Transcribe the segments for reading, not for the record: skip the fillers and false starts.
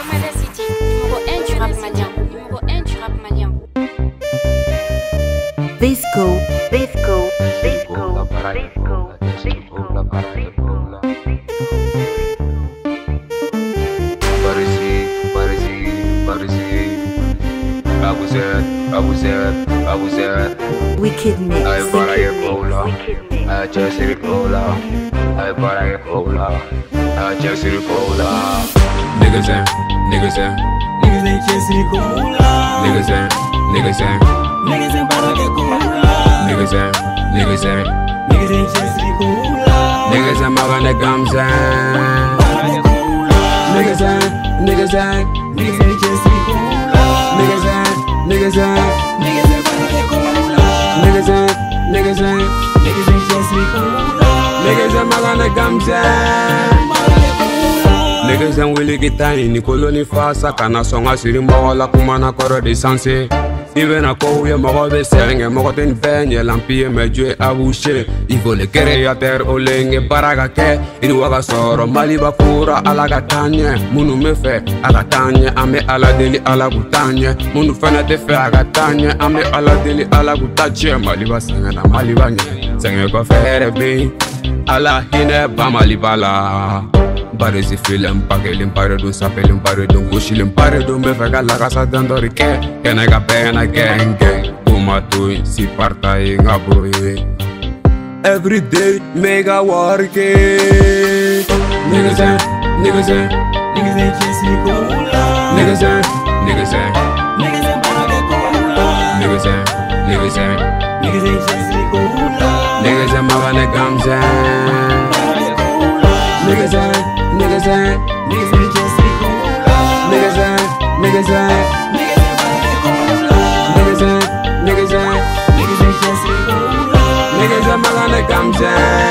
BAMADA-CITY, numéro 1 du rap malien. Numéro 1 du rap malien. VISKO. ABOU Z. Wicked mix. I bought a cola. I just hit cola. I bought a cola. I just hit cola. Niggas ain't just hit cola. Niggas ain't bought a cola. Niggas ain't just hit cola. Niggas ain't magan the gums and niggas ain't just hit cola. Niggas ain't magan the gums and niggas ain't willy gitani ni koloni fasa kana songa siri mola kumana koro de sanse even a ko ye mogo be serenge mogo ten benye lampie meje abouche il faut le créateur olenge baraga ke il waga soro mali bakura alaga tanye munu me fe aga tanye ame ala deli ala gutanye munu fana te fe aga tanye ame ala deli ala gutache mali basenga na mali banye senge ko fere be ala hine ba mali bala BAREZY film pakelim paredun sapelim paredun goshilim paredun befeka la casa dandori ke kenega pena genge umatui si partai ngaburi every day mega work niggas ain't just me cola niggas ain't just me cola niggas ain't magane gamze niggas ain't just me cola. Niggas ain't just me cola. Niggas ain't magana gamze.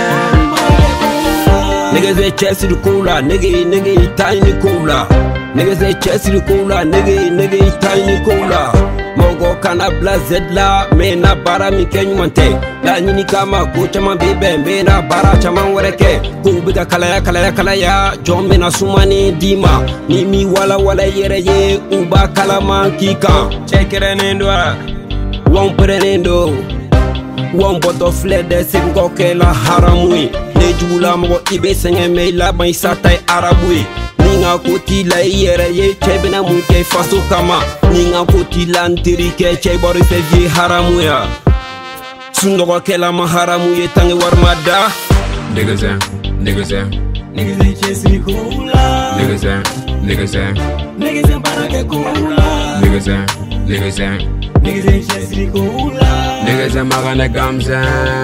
Niggas ain't chasing the cola, nigga tiny cola. Niggas ain't chasing the cola, nigga tiny cola. Mogo kana blazed la, mena bara mi kenyumante. La nini kama kucha mabebe, mena bara chama wereke. Kubiga kalaya, John mena sumani dima. Nimi wala yereye, uba kalama kika. Check it nendwa, wamperenendo. One bottle fled the single kela haramui. Nejula mo ibe senge me la ban satai arabui. Ninga koti la yere ye chebena munke faso kama. Ninga koti la ntiri ke chebori fevi haramuya. Sundoga kela ma haramuye tange warmada. Niggas ain't just me cola. Niggas ain't baraka cola. Niggas ain't just me cola. Niggas ain't magana gamze.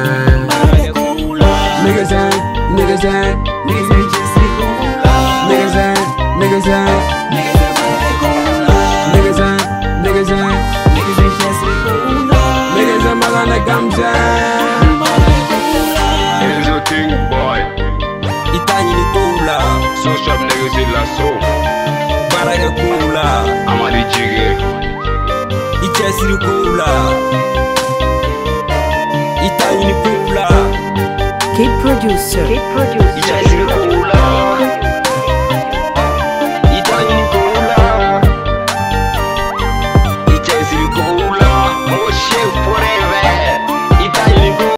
Niggas ain't just me cola. Niggas ain't just me cola. Niggas ain't magana gamze. Here's your thing, boy. Itani ni cola. So sharp niggas in la so. Baraka cola. Amadi jiggy. Ichesi ni cola. Itani ni cola. Kid producer. Ichesi ni cola.